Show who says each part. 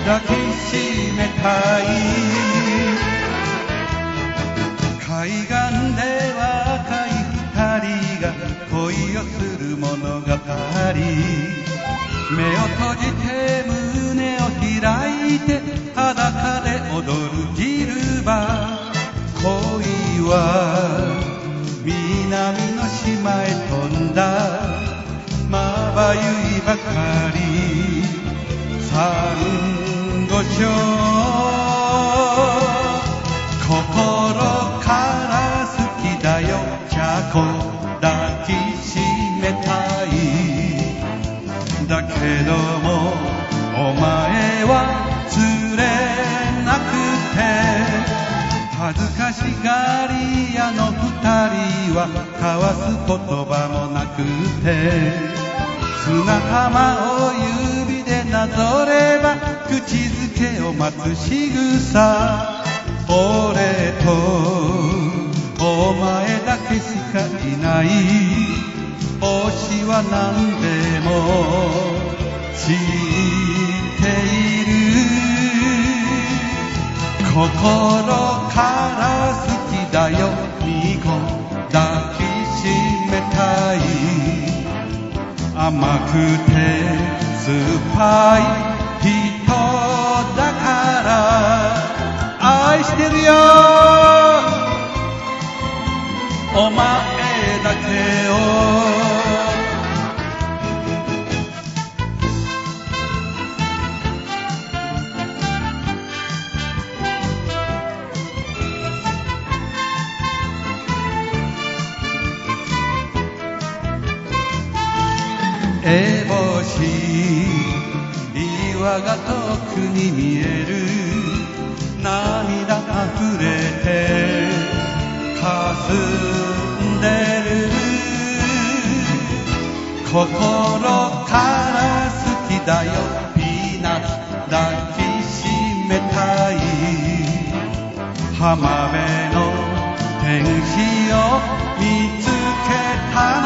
Speaker 1: 抱きしめたい。海岸で若い二人が恋をする物語。目を閉じて胸を開いて裸で踊るギルバ。恋は南の島へ飛んだ。まばゆいばかりサンゴ礁。心から好きだよチャコ抱きしめたい。だけどもお前は釣れなくて。恥ずかしがり屋の二人は交わす言葉もなくて。砂浜を指でなぞれば口づけを待つ仕草。俺とお前だけしかいない。推しは何でも知っている。心から好きだよニコ抱きしめたい。甘くて酸っぱい人だから愛してるよお前だけを。烏帽子岩が遠くに見える。涙あふれて霞んでる。心から好きだよピーナッツ抱きしめたい。浜辺の天使を見つけた